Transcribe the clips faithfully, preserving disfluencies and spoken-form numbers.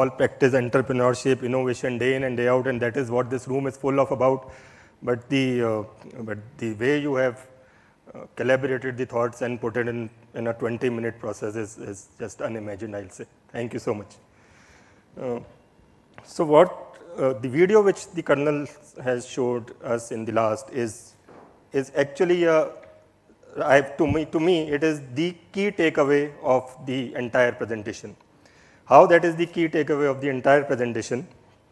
all practice entrepreneurship, innovation day in and day out, and that is what this room is full of about. But the, uh, but the way you have uh, calibrated the thoughts and put it in, in a twenty minute process is, is just unimagined, I'll say. Thank you so much. Uh, so what uh, the video which the Colonel has showed us in the last is, is actually a, I, to, me, to me, it is the key takeaway of the entire presentation. How that is the key takeaway of the entire presentation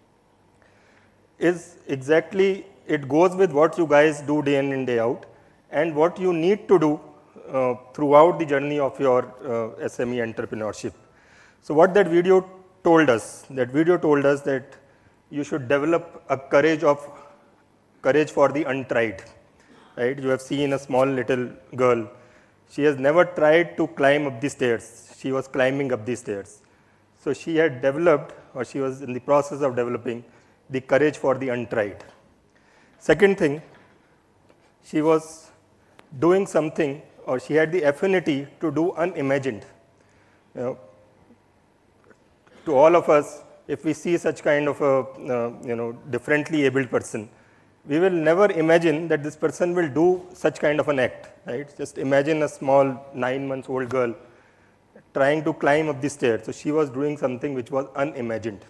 is exactly, it goes with what you guys do day in and day out and what you need to do uh, throughout the journey of your uh, S M E entrepreneurship. So what that video told us, that video told us that you should develop a courage of, courage for the untried. Right? You have seen a small little girl. She has never tried to climb up the stairs. She was climbing up the stairs. So she had developed, or she was in the process of developing, the courage for the untried. Second thing, she was doing something, or she had the affinity to do unimagined. You know, to all of us, if we see such kind of a uh, you know, differently abled person, we will never imagine that this person will do such kind of an act. Right? Just imagine a small nine months old girl trying to climb up the stairs. So she was doing something which was unimagined.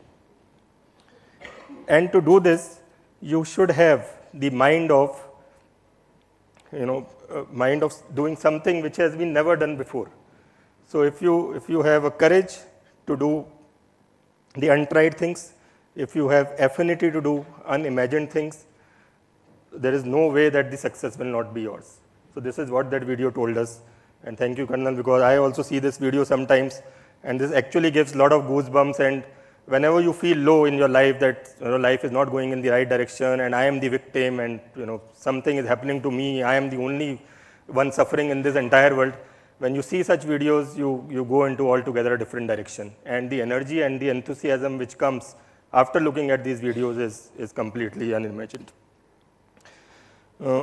And to do this, you should have the mind of, you know, uh, mind of doing something which has been never done before. So if you, if you have a courage to do the untried things, if you have affinity to do unimagined things, there is no way that the success will not be yours. So this is what that video told us. And thank you, Colonel, because I also see this video sometimes, and this actually gives a lot of goosebumps. And whenever you feel low in your life, that you know, life is not going in the right direction, and I am the victim, and you know, something is happening to me, I am the only one suffering in this entire world, when you see such videos, you, you go into altogether a different direction. And the energy and the enthusiasm which comes after looking at these videos is, is completely unimagined. Uh,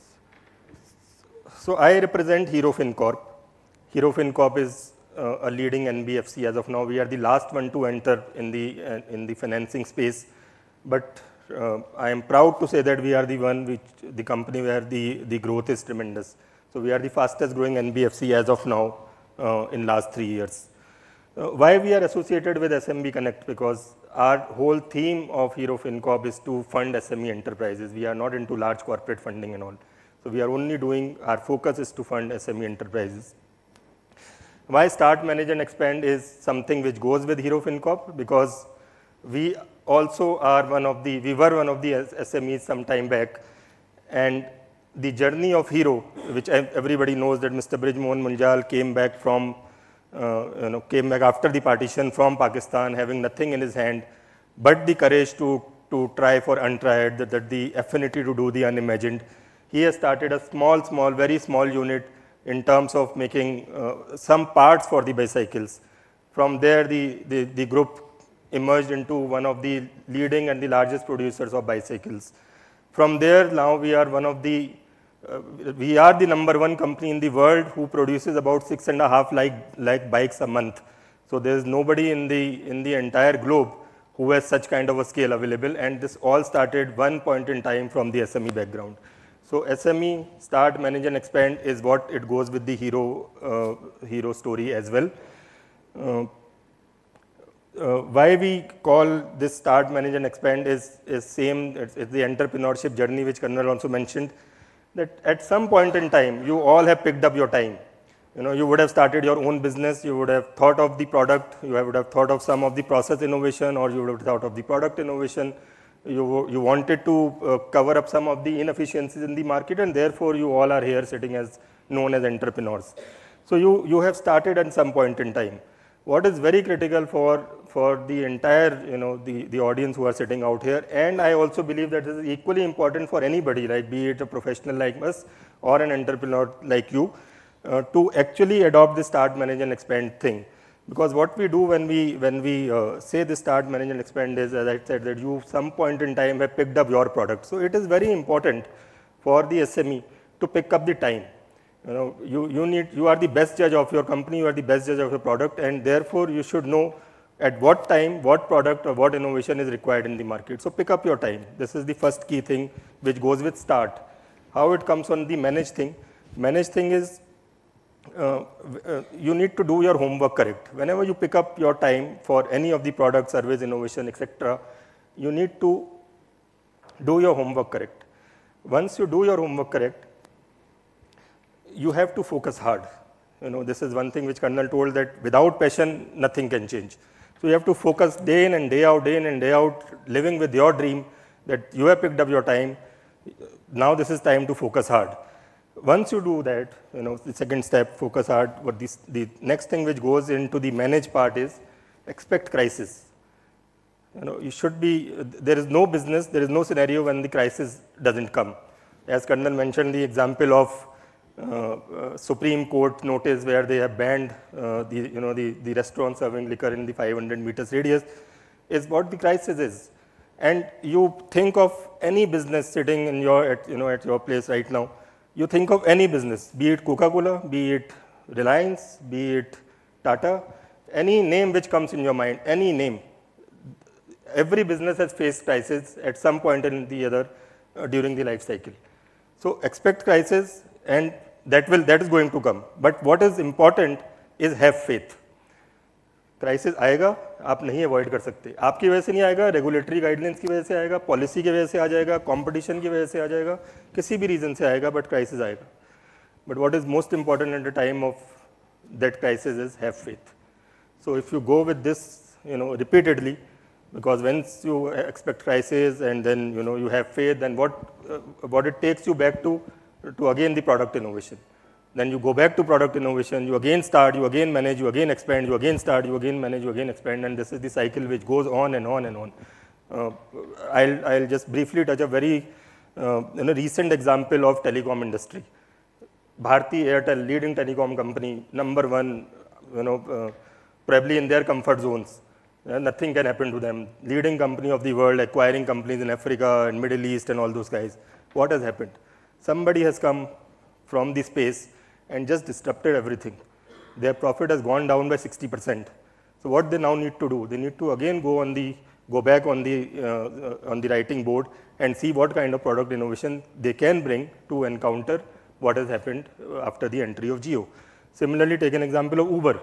so I represent Hero FinCorp. Hero FinCorp is uh, a leading N B F C as of now. We are the last one to enter in the, uh, in the financing space. But uh, I am proud to say that we are the one, which, the company where the, the growth is tremendous. So we are the fastest growing N B F C as of now uh, in last three years. Uh, why we are associated with S M B Connect? Because our whole theme of Hero FinCorp is to fund S M E enterprises. We are not into large corporate funding and all. So we are only doing, our focus is to fund S M E enterprises. Why Start, Manage and Expand is something which goes with Hero FinCorp, because we also are one of the, we were one of the S M Es some time back, and the journey of Hero, which everybody knows that Mister Brij Mohan Munjal came back from, uh, you know, came back after the partition from Pakistan, having nothing in his hand, but the courage to, to try for untried, that, that the affinity to do the unimagined. He has started a small, small, very small unit in terms of making uh, some parts for the bicycles. From there, the, the, the group emerged into one of the leading and the largest producers of bicycles. From there, now we are one of the, uh, we are the number one company in the world who produces about six and a half lakh, lakh bikes a month. So there is nobody in the, in the entire globe who has such kind of a scale available, and this all started one point in time from the S M E background. So S M E, Start, Manage and Expand is what it goes with the Hero, uh, Hero story as well. Uh, uh, why we call this Start, Manage and Expand is, is same, it's, it's the entrepreneurship journey which Colonel also mentioned, that at some point in time, you all have picked up your time. You know, you would have started your own business, you would have thought of the product, you would have thought of some of the process innovation, or you would have thought of the product innovation. You, you wanted to uh, cover up some of the inefficiencies in the market, and therefore you all are here sitting as known as entrepreneurs. So you, you have started at some point in time. What is very critical for, for the entire, you know, the, the audience who are sitting out here, and I also believe that this is equally important for anybody, right, be it a professional like us or an entrepreneur like you, uh, to actually adopt the Start, Manage and Expand thing. Because what we do when we, when we uh, say the Start, Manage and Expand is, as I said, that you some point in time have picked up your product. So it is very important for the S M E to pick up the time. You know, you, you, need, you are the best judge of your company, you are the best judge of your product, and therefore you should know at what time, what product or what innovation is required in the market. So pick up your time. This is the first key thing which goes with start. How it comes on the manage thing. Manage thing is uh, uh, you need to do your homework correct. Whenever you pick up your time for any of the product, service, innovation, et cetera, you need to do your homework correct. Once you do your homework correct, you have to focus hard. You know, this is one thing which Colonel told, that without passion, nothing can change. So you have to focus day in and day out, day in and day out, living with your dream that you have picked up your time. Now this is time to focus hard. Once you do that, you know, the second step, focus hard. What this, the next thing which goes into the manage part is expect crisis. You know, you should be, there is no business, there is no scenario when the crisis doesn't come. As Colonel mentioned, the example of Uh, uh, Supreme Court notice where they have banned uh, the, you know, the, the restaurant serving liquor in the five hundred meters radius is what the crisis is. And you think of any business sitting in your, at, you know, at your place right now, you think of any business, be it Coca-Cola, be it Reliance, be it Tata, any name which comes in your mind, any name. Every business has faced crisis at some point in the other uh, during the life cycle. So expect crisis, and that will that is going to come. But what is important is have faith. Crisis आएगा, आप नहीं avoid कर सकते. आपकी वजह से नहीं आएगा, रेगुलेटरी गाइडलाइंस की वजह से आएगा, पॉलिसी की वजह से आ जाएगा, कंपटीशन की वजह से आ जाएगा, किसी भी रीजन से आएगा, बट क्राइसिस आएगा. But what is most important at the time of that crisis is have faith. So if you go with this, you know, repeatedly, because once you expect crisis and then, you know, you have faith, then what uh, what it takes you back to to again the product innovation. Then you go back to product innovation, you again start, you again manage, you again expand, you again start, you again manage, you again expand, and this is the cycle which goes on and on and on. Uh, I'll I'll just briefly touch a very uh, you know, recent example of telecom industry. Bharti Airtel, leading telecom company, number one, you know. Uh, probably in their comfort zones. Uh, nothing can happen to them. Leading company of the world, acquiring companies in Africa and Middle East and all those guys. What has happened? Somebody has come from the space and just disrupted everything. Their profit has gone down by sixty percent. So what they now need to do? They need to again go on the, go back on the, uh, on the writing board and see what kind of product innovation they can bring to encounter what has happened after the entry of Jio. Similarly, take an example of Uber.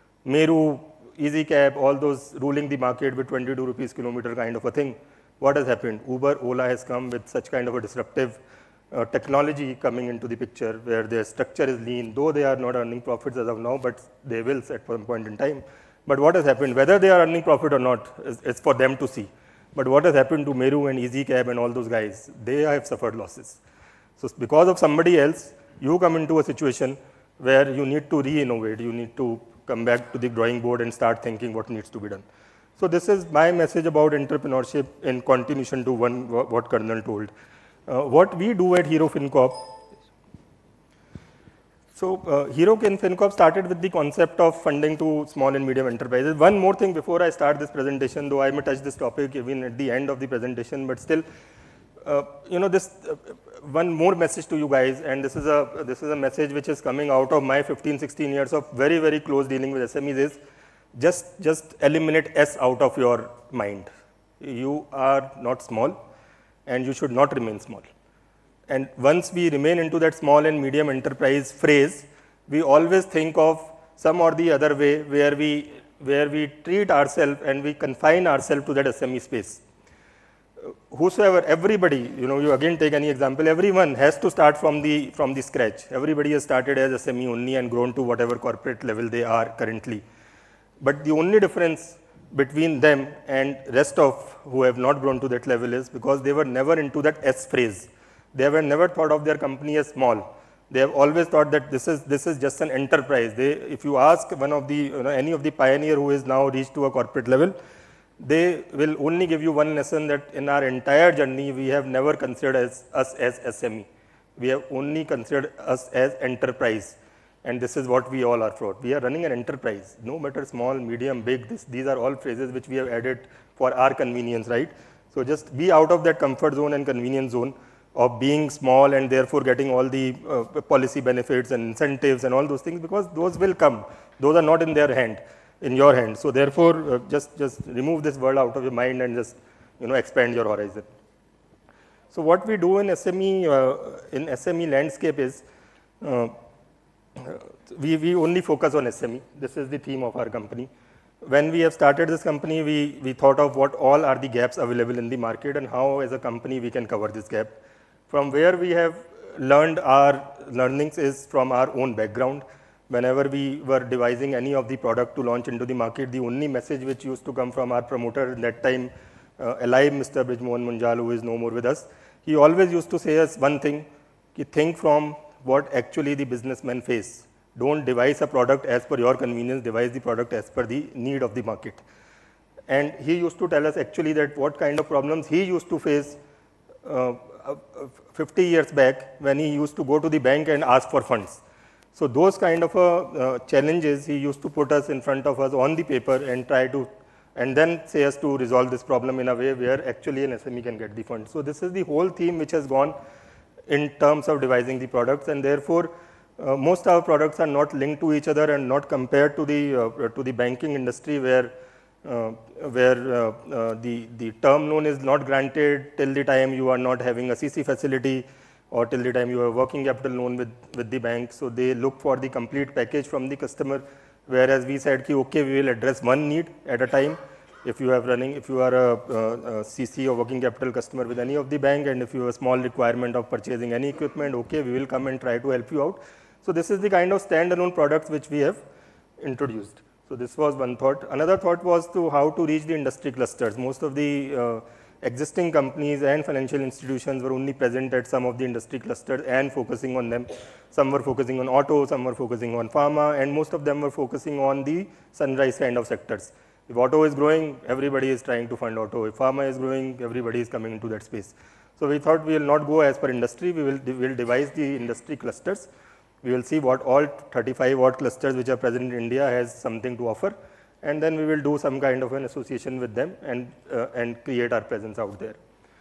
Meru, Easy Cab, all those ruling the market with twenty-two rupees kilometer kind of a thing. What has happened? Uber, Ola has come with such kind of a disruptive uh, technology coming into the picture where their structure is lean, though they are not earning profits as of now, but they will at one point in time. But what has happened? Whether they are earning profit or not is, is for them to see. But what has happened to Meru and Easy Cab and all those guys? They have suffered losses. So because of somebody else, you come into a situation where you need to re-innovate, you need to come back to the drawing board and start thinking what needs to be done. So this is my message about entrepreneurship in continuation to one what Colonel told. Uh, what we do at Hero FinCorp. So uh, Hero FinCorp started with the concept of funding to small and medium enterprises. One more thing before I start this presentation, though I may touch this topic even at the end of the presentation, but still, uh, you know, this uh, one more message to you guys, and this is a this is a message which is coming out of my fifteen, sixteen years of very, very close dealing with S M Es, is just, just eliminate S out of your mind. You are not small, and you should not remain small. And once we remain into that small and medium enterprise phrase, we always think of some or the other way where we, where we treat ourselves and we confine ourselves to that S M E space. Whosoever, everybody, you know, you again take any example, everyone has to start from the, from the scratch. Everybody has started as S M E only and grown to whatever corporate level they are currently. But the only difference between them and rest of who have not grown to that level is because they were never into that S phrase. They were never thought of their company as small. They have always thought that this is, this is just an enterprise. They, if you ask one of the, you know, any of the pioneer who is now reached to a corporate level, they will only give you one lesson, that in our entire journey, we have never considered as, us as S M E. We have only considered us as enterprise. And this is what we all are for. We are running an enterprise, no matter small, medium, big. This, these are all phrases which we have added for our convenience, right? So just be out of that comfort zone and convenience zone of being small and therefore getting all the uh, policy benefits and incentives and all those things, because those will come. Those are not in their hand. in your hands. So therefore, uh, just, just remove this word out of your mind and just, you know, expand your horizon. So what we do in S M E, uh, in S M E landscape is, uh, we, we only focus on S M E. This is the theme of our company. When we have started this company, we, we thought of what all are the gaps available in the market and how as a company we can cover this gap. From where we have learned our learnings is from our own background. Whenever we were devising any of the product to launch into the market, the only message which used to come from our promoter at that time, uh, alive Mister Bijmohan Munjal, who is no more with us, he always used to say us one thing, ki think from what actually the businessmen face. Don't devise a product as per your convenience, devise the product as per the need of the market. And he used to tell us actually that what kind of problems he used to face uh, fifty years back when he used to go to the bank and ask for funds. So those kind of uh, uh, challenges he used to put us in front of us on the paper and try to, and then say us to resolve this problem in a way where actually an S M E can get the funds. So this is the whole theme which has gone in terms of devising the products, and therefore uh, most of our products are not linked to each other and not compared to the uh, to the banking industry where uh, where uh, uh, the the term loan is not granted till the time you are not having a C C facility or till the time you have working capital loan with with the bank. So they look for the complete package from the customer, whereas we said ki okay, we will address one need at a time. If you have running, if you are a, a, a C C or working capital customer with any of the bank, and if you have a small requirement of purchasing any equipment, okay, we will come and try to help you out. So this is the kind of standalone products which we have introduced. So this was one thought. Another thought was to how to reach the industry clusters. Most of the uh, existing companies and financial institutions were only present at some of the industry clusters and focusing on them. Some were focusing on auto, some were focusing on pharma, and most of them were focusing on the sunrise kind of sectors. If auto is growing, everybody is trying to fund auto. If pharma is growing, everybody is coming into that space. So we thought we will not go as per industry, we will, we will devise the industry clusters. We will see what all thirty-five odd clusters which are present in India has something to offer, and then we will do some kind of an association with them and, uh, and create our presence out there.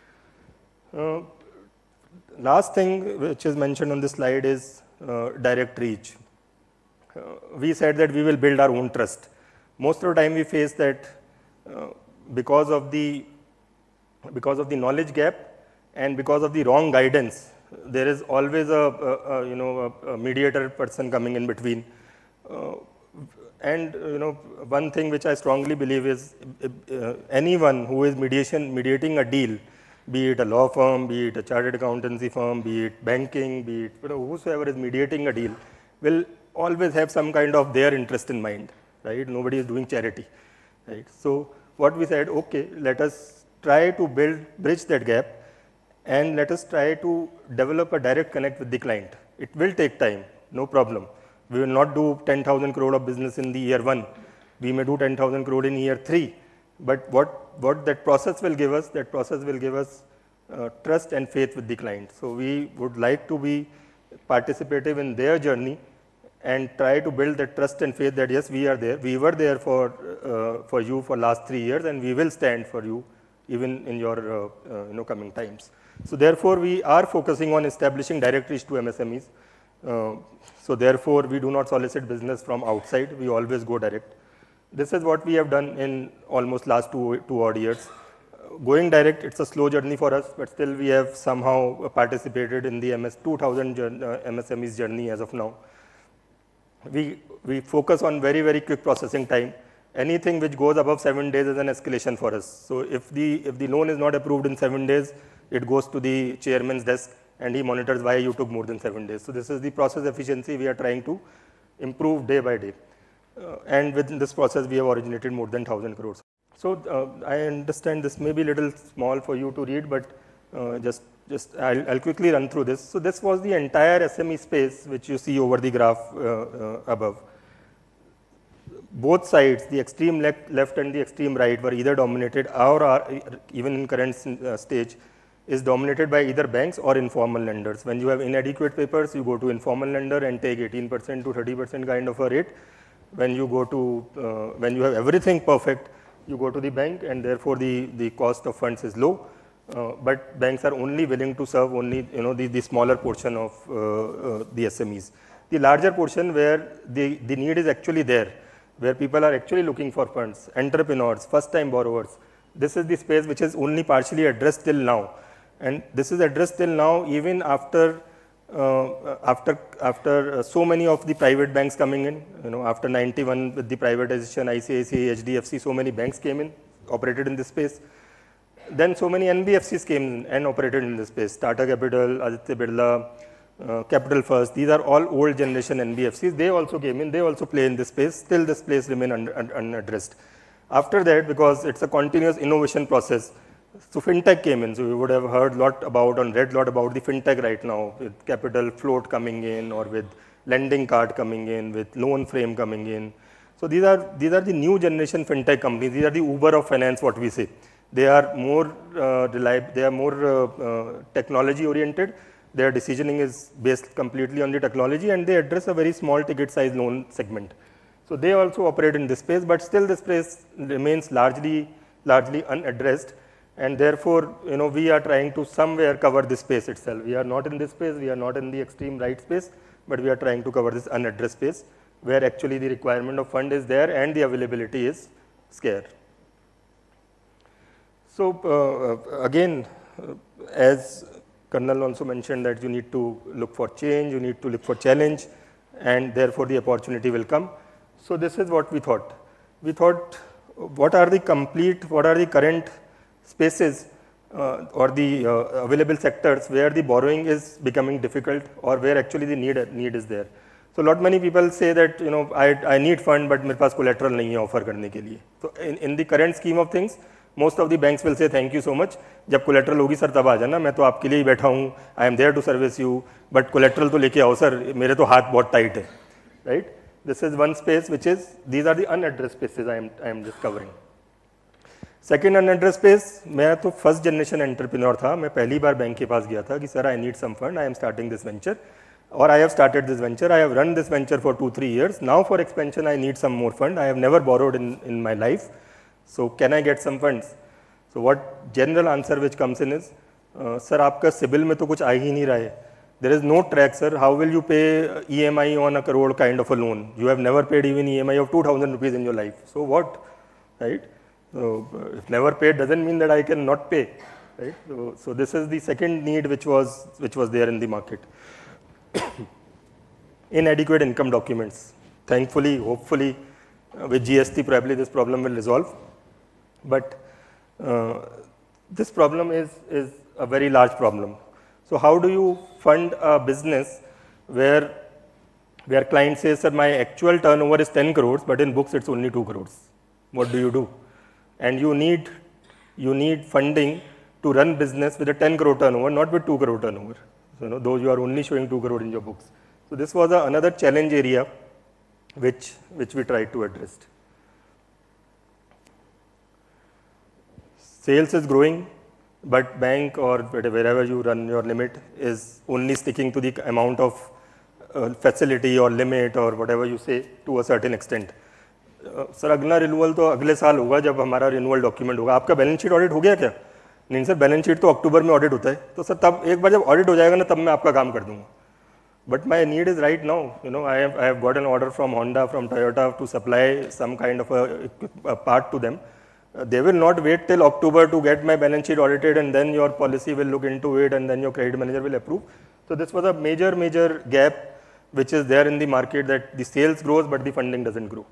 Uh, last thing which is mentioned on this slide is uh, direct reach. Uh, we said that we will build our own trust. Most of the time we face that uh, because of the because of the knowledge gap and because of the wrong guidance, there is always a, a, a you know a, a mediator person coming in between. Uh, and you know one thing which I strongly believe is uh, anyone who is mediation mediating a deal, be it a law firm, be it a chartered accountancy firm, be it banking, be it you know whosoever is mediating a deal, will always have some kind of their interest in mind. Right? Nobody is doing charity, right? So what we said, okay, let us try to build, bridge that gap, and let us try to develop a direct connect with the client. It will take time, no problem. We will not do ten thousand crore of business in the year one. We may do ten thousand crore in year three, but what, what that process will give us, that process will give us uh, trust and faith with the client. So we would like to be participative in their journey and try to build that trust and faith that yes, we are there. We were there for uh, for you for last three years, and we will stand for you even in your uh, uh, you know coming times. So therefore, we are focusing on establishing direct reach to M S M Es. Uh, so therefore, we do not solicit business from outside. We always go direct. This is what we have done in almost last two two odd years. Uh, going direct, it's a slow journey for us, but still we have somehow participated in the M S two thousand uh, M S M Es journey as of now. We, we focus on very, very quick processing time. Anything which goes above seven days is an escalation for us. So if the, if the loan is not approved in seven days, it goes to the chairman's desk and he monitors why you took more than seven days. So this is the process efficiency we are trying to improve day by day. Uh, and within this process, we have originated more than one thousand crores. So uh, I understand this may be a little small for you to read, but uh, just Just I'll, I'll quickly run through this. So this was the entire S M E space which you see over the graph uh, uh, above. Both sides, the extreme left, left and the extreme right, were either dominated or are even in current uh, stage is dominated by either banks or informal lenders. When you have inadequate papers, you go to informal lender and take eighteen percent to thirty percent kind of a rate. When you go to uh, when you have everything perfect, you go to the bank, and therefore the the cost of funds is low. Uh, but banks are only willing to serve only you know the, the smaller portion of uh, uh, the S M Es. The larger portion where the, the need is actually there, where people are actually looking for funds, entrepreneurs, first-time borrowers. This is the space which is only partially addressed till now. And this is addressed till now even after, uh, after, after uh, so many of the private banks coming in. You know, after ninety-one with the privatization, I C I C I, H D F C, so many banks came in, operated in this space. Then so many N B F Cs came in and operated in this space. Tata Capital, Aditya Birla, uh, Capital First, these are all old generation N B F Cs. They also came in, they also play in this space. Still this place remain un un unaddressed. After that, because it's a continuous innovation process, so fintech came in. So you would have heard a lot about and read a lot about the fintech right now, with capital float coming in, or with lending card coming in, with loan frame coming in. So these are, these are the new generation fintech companies. These are the Uber of finance, what we say. They are more uh, reliable, they are more uh, uh, technology oriented. Their decisioning is based completely on the technology, and they address a very small ticket size loan segment. So they also operate in this space, but still this space remains largely, largely unaddressed. And therefore, you know, we are trying to somewhere cover this space itself. We are not in this space, we are not in the extreme right space, but we are trying to cover this unaddressed space where actually the requirement of fund is there and the availability is scarce. So uh, again, uh, as Colonel also mentioned, that you need to look for change, you need to look for challenge, and therefore the opportunity will come. So this is what we thought. We thought, what are the complete, what are the current spaces uh, or the uh, available sectors where the borrowing is becoming difficult, or where actually the need, need is there. So lot many people say that, you know, I, I need fund, but मेरे पास collateral नहीं है offer करने के लिए. So in, in the current scheme of things, most of the banks will say thank you so much. जब collateral होगी sir तब आ जाना, मैं तो आपके लिए ही बैठा हूँ. I am there to service you, but collateral तो लेके आओ सर, मेरे तो हाथ बहुत tight है, right? This is one space which is, these are the unaddressed spaces I am, I am just covering. Second unaddressed space, मैं तो first generation entrepreneur था, मैं पहली बार बैंक के पास गया था कि sir I need some fund, I am starting this venture, or I have started this venture, I have run this venture for two, three years, now for expansion I need some more fund, I have never borrowed in, in my life, so can I get some funds? So what general answer which comes in is, uh, sir आपका CIBIL में तो कुछ आ ही नहीं रहा है. There is no track, sir. How will you pay E M I on a crore kind of a loan? You have never paid even E M I of two thousand rupees in your life. So what, right? So if never paid doesn't mean that I can not pay, right? So, so this is the second need which was, which was there in the market. Inadequate income documents. Thankfully, hopefully, uh, with G S T probably this problem will resolve. But uh, this problem is, is a very large problem. So how do you fund a business where, where client says, sir, my actual turnover is ten crores, but in books it's only two crores. What do you do? And you need, you need funding to run business with a ten crore turnover, not with two crore turnover. So, you know, though you are only showing two crore in your books. So this was a, another challenge area which, which we tried to address. Sales is growing, but bank or wherever you run your limit is only sticking to the amount of uh, facility or limit or whatever you say to a certain extent. Sir अगला renewal तो अगले साल होगा जब हमारा renewal document होगा. आपका balance sheet audit हो गया क्या? नहीं सर, बैलेंस शीट तो अक्टूबर में ऑडिट होता है. तो सर तब एक बार जब ऑडिट हो जाएगा ना तब मैं आपका काम कर दूंगा. But my need is right now. You know, I have I have got an order from Honda, from Toyota to supply some kind of a part to them. They will not wait till October to get my balance sheet audited, and then your policy will look into it, and then your credit manager will approve. So this was a major, major gap which is there in the market, that the sales grows but the funding doesn't grow.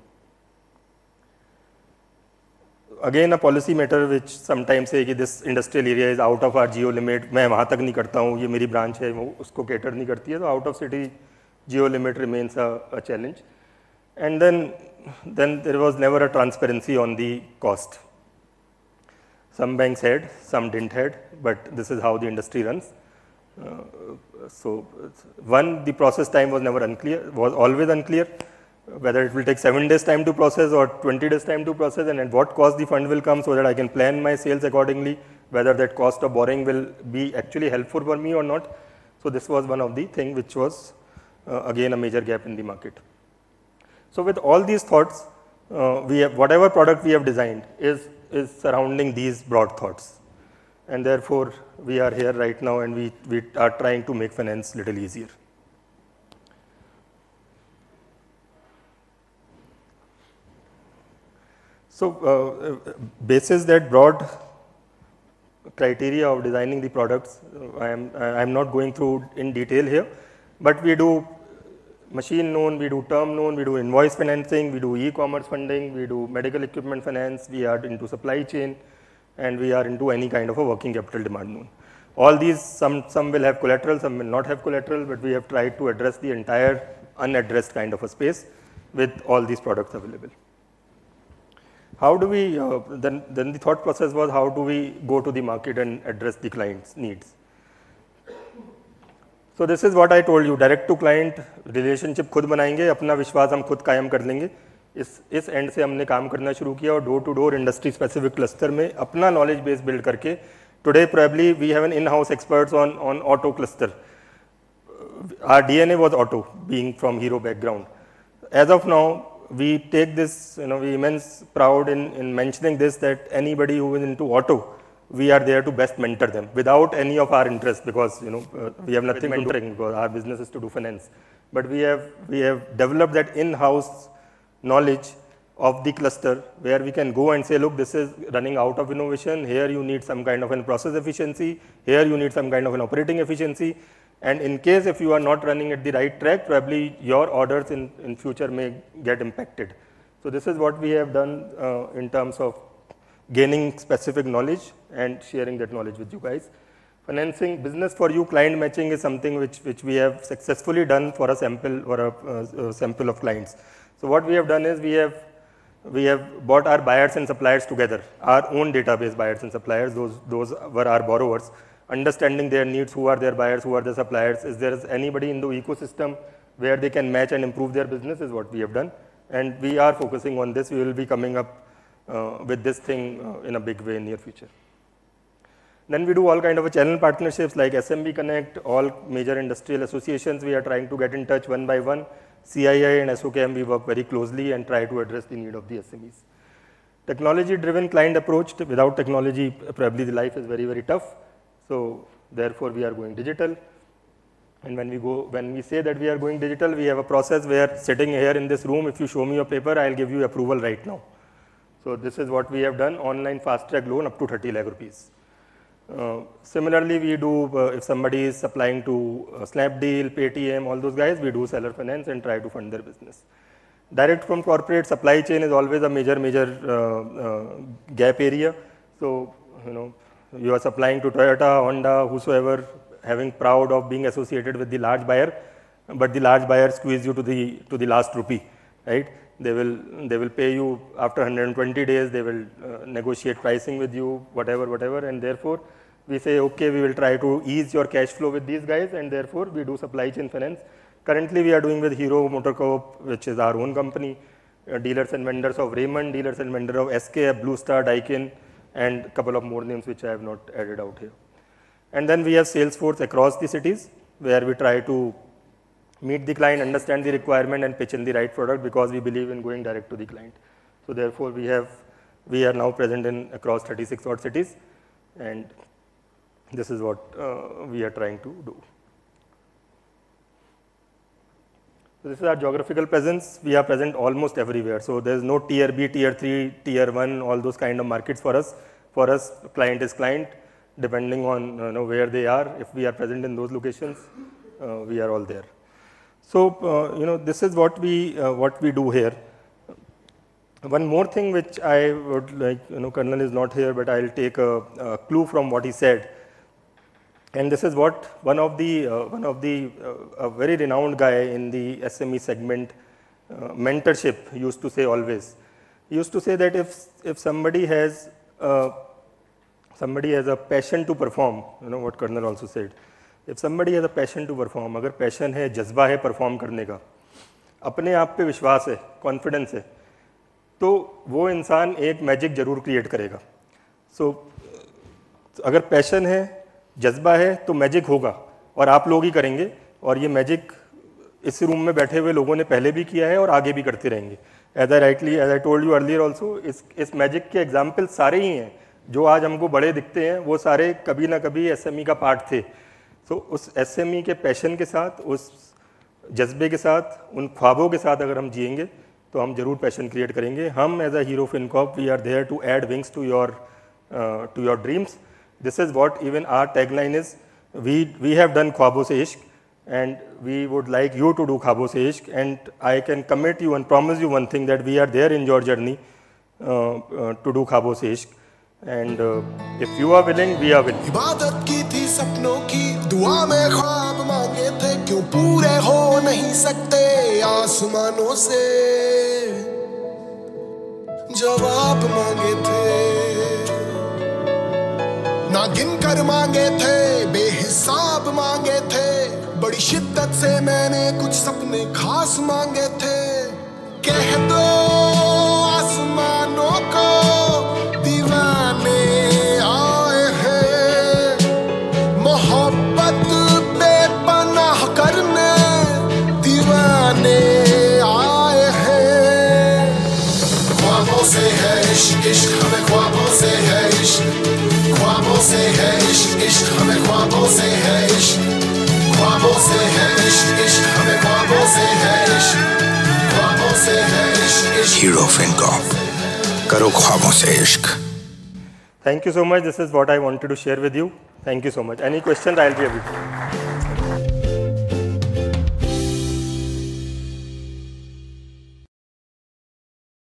Again, a policy matter which sometimes say कि this industrial area is out of our geo limit. मैं वहाँ तक नहीं करता हूँ, ये मेरी branch है, वो उसको cater नहीं करती है, तो out of city geo limit remains a, a challenge. And then, then there was never a transparency on the cost. Some banks had, some didn't had, but this is how the industry runs. Uh, so one, the process time was never unclear, was always unclear, whether it will take seven days time to process or twenty days time to process, and at what cost the fund will come, so that I can plan my sales accordingly, whether that cost of borrowing will be actually helpful for me or not. So this was one of the things which was uh, again a major gap in the market. So with all these thoughts, uh, we have, whatever product we have designed is, is surrounding these broad thoughts. And therefore, we are here right now, and we, we are trying to make finance little easier. So uh, basis that broad criteria of designing the products, I am I am not going through in detail here, but we do machine loan, we do term loan, we do invoice financing, we do e-commerce funding, we do medical equipment finance, we are into supply chain, and we are into any kind of a working capital demand loan. All these, some, some will have collateral, some will not have collateral, but we have tried to address the entire unaddressed kind of a space with all these products available. How do we, uh, then, then the thought process was how do we go to the market and address the client's needs? So this is what I told you, direct to client relationship खुद बनाएंगे, अपना विश्वास हम खुद कायम कर लेंगे. इस इस एंड से हमने काम करना शुरू किया और door to door industry specific cluster में अपना नॉलेज बेस बिल्ड करके today probably we have an in house experts on on auto cluster. Our D N A was auto, being from hero background. As of now, we take this, you know, we immense proud in, in mentioning this, that anybody who is into auto, we are there to best mentor them without any of our interest, because, you know, uh, we have nothing mentoring because our business is to do finance. But we have, we have developed that in-house knowledge of the cluster where we can go and say, look, this is running out of innovation. Here you need some kind of a process efficiency. Here you need some kind of an operating efficiency. And in case if you are not running at the right track, probably your orders in, in future may get impacted. So this is what we have done uh, in terms of gaining specific knowledge and sharing that knowledge with you guys. Financing, business for you, client matching is something which, which we have successfully done for a sample or a, uh, a sample of clients. So what we have done is we have, we have brought our buyers and suppliers together, our own database buyers and suppliers, those, those were our borrowers, understanding their needs, who are their buyers, who are the suppliers, is there anybody in the ecosystem where they can match and improve their business is what we have done. And we are focusing on this. We will be coming up uh, with this thing uh, in a big way in near future. Then we do all kind of a channel partnerships like S M B Connect, all major industrial associations we are trying to get in touch one by one. C I I and S O C A M we work very closely and try to address the need of the S M Es. Technology driven client approach, without technology probably the life is very, very tough. So therefore we are going digital. And when we go, when we say that we are going digital, we have a process where sitting here in this room, if you show me your paper, I'll give you approval right now. So this is what we have done, online fast track loan up to thirty lakh rupees. Uh, similarly, we do, uh, if somebody is supplying to uh, Snapdeal, Paytm, all those guys, we do seller finance and try to fund their business. Direct from corporate, supply chain is always a major, major uh, uh, gap area. So, you know, you are supplying to Toyota, Honda, whosoever, having proud of being associated with the large buyer, but the large buyer squeeze you to the, to the last rupee, right? They will, they will pay you after one hundred twenty days, they will uh, negotiate pricing with you, whatever, whatever, and therefore, we say, okay, we will try to ease your cash flow with these guys, and therefore, we do supply chain finance. Currently, we are doing with Hero MotoCorp, which is our own company, uh, dealers and vendors of Raymond, dealers and vendor of S K F, Blue Star, Daikin, and a couple of more names which I have not added out here. And then we have sales force across the cities, where we try to meet the client, understand the requirement, and pitch in the right product, because we believe in going direct to the client. So therefore, we have, we are now present in across thirty-six odd cities, and this is what uh, we are trying to do. So this is our geographical presence. We are present almost everywhere. So there is no tier B, tier three, tier one, all those kind of markets for us. For us, client is client, depending on you know, where they are. If we are present in those locations, uh, we are all there. So uh, you know, this is what we uh, what we do here. One more thing which I would like, you know, Colonel is not here, but I'll take a, a clue from what he said. And this is what one of the, uh, one of the uh, a very renowned guy in the S M E segment, uh, mentorship, used to say always. He used to say that if, if somebody has, uh, somebody has a passion to perform, you know what Colonel also said, if somebody has a passion to perform, अगर passion है, जज्बा है perform करने का, अपने आप पे विश्वास है, confidence है, तो वो इंसान एक magic जरूर create करेगा. So अगर passion है, जज्बा है तो मैजिक होगा, और आप लोग ही करेंगे, और ये मैजिक इस रूम में बैठे हुए लोगों ने पहले भी किया है और आगे भी करते रहेंगे. As I rightly as I told you earlier also, इस इस मैजिक के एग्जाम्पल सारे ही हैं जो आज हमको बड़े दिखते हैं, वो सारे कभी ना कभी एसएमई का पार्ट थे. सो so, उस एसएमई के पैशन के साथ, उस जज्बे के साथ, उन ख्वाबों के साथ अगर हम जिएंगे, तो हम जरूर पैशन क्रिएट करेंगे. हम as a Hero FinCorp we are there to add wings to your to your dreams. This is what even our tagline is. We we have done ख्वाबों से इश्क and we would like you to do ख्वाबों से इश्क. And I can commit you and promise you one thing, that we are there in your journey uh, uh, to do ख्वाबों से इश्क. And uh, if you are willing, we are willing. इबादत की थी सपनों की, दुआ में ख्वाब मांगे थे, क्यों पूरे हो नहीं सकते आसमानों से जवाब मांगे थे, ना गिन कर मांगे थे, बेहिसाब मांगे थे, बड़ी शिद्दत से मैंने कुछ सपने खास मांगे थे. कह दो आसमानों को दीवाने आए हैं, मोहब्बत बेपनाह करने दीवाने आए हैं. ख्वाबों से है इश्क इश्क हमें, ख्वाबों से है इश्क, ख्वाबों से है इश्क इश्क हमें, ख्वाबों से है इश्क, ख्वाबों से है इश्क इश्क हमें, ख्वाबों से है इश्क, ख्वाबों से है इश्क इश्क. हीरो फिनकॉर्प, करो ख्वाबों से इश्क. Thank you so much. This is what I wanted to share with you. Thank you so much. Any questions? I'll be able to.